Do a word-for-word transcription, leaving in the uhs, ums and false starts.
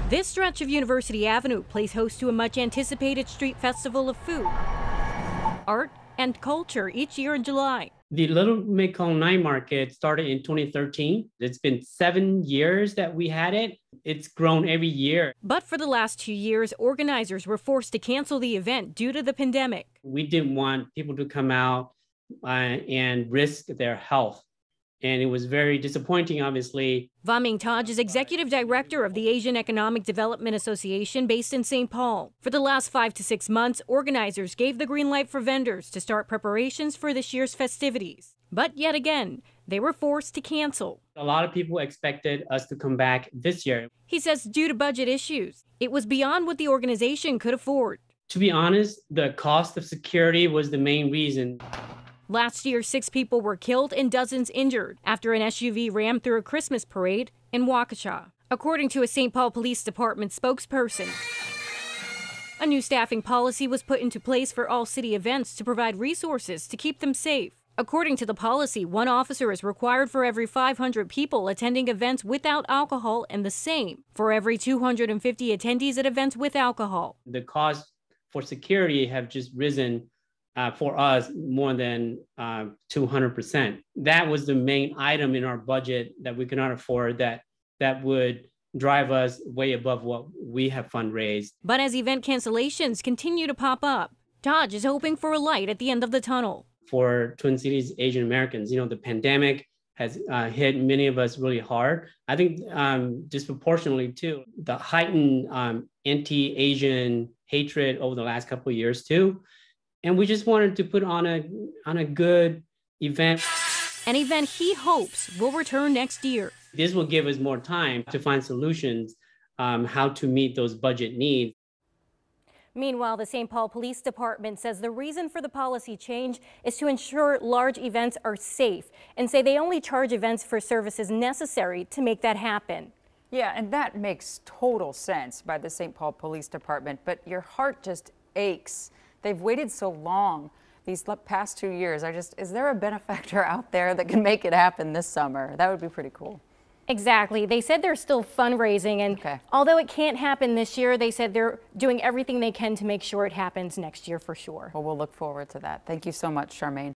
This stretch of University Avenue plays host to a much-anticipated street festival of food, art, and culture each year in July. The Little Mekong Night Market started in twenty thirteen. It's been seven years that we had it. It's grown every year. But for the last two years, organizers were forced to cancel the event due to the pandemic. We didn't want people to come out uh, and risk their health. And it was very disappointing, obviously. Va Ming Taj is executive director of the Asian Economic Development Association based in Saint Paul. For the last five to six months, organizers gave the green light for vendors to start preparations for this year's festivities. But yet again, they were forced to cancel. A lot of people expected us to come back this year. He says due to budget issues, it was beyond what the organization could afford. To be honest, the cost of security was the main reason. Last year, six people were killed and dozens injured after an S U V rammed through a Christmas parade in Waukesha, according to a Saint Paul Police Department spokesperson. A new staffing policy was put into place for all city events to provide resources to keep them safe. According to the policy, one officer is required for every five hundred people attending events without alcohol and the same for every two hundred fifty attendees at events with alcohol. The cost for security have just risen Uh, for us more than uh, two hundred percent. That was the main item in our budget that we could not afford, that that would drive us way above what we have fundraised. But as event cancellations continue to pop up, Taj is hoping for a light at the end of the tunnel. For Twin Cities Asian Americans, you know, the pandemic has uh, hit many of us really hard. I think um, disproportionately too. The heightened um, anti-Asian hatred over the last couple of years too. And we just wanted to put on a on a good event. An event he hopes will return next year. This will give us more time to find solutions, um, how to meet those budget needs. Meanwhile, the Saint Paul Police Department says the reason for the policy change is to ensure large events are safe, and say they only charge events for services necessary to make that happen. Yeah, and that makes total sense by the Saint Paul Police Department, but your heart just aches. They've waited so long these past two years. I just, is there a benefactor out there that can make it happen this summer? That would be pretty cool. Exactly. They said they're still fundraising, and okay. although it can't happen this year, they said they're doing everything they can to make sure it happens next year for sure. Well, we'll look forward to that. Thank you so much, Charmaine.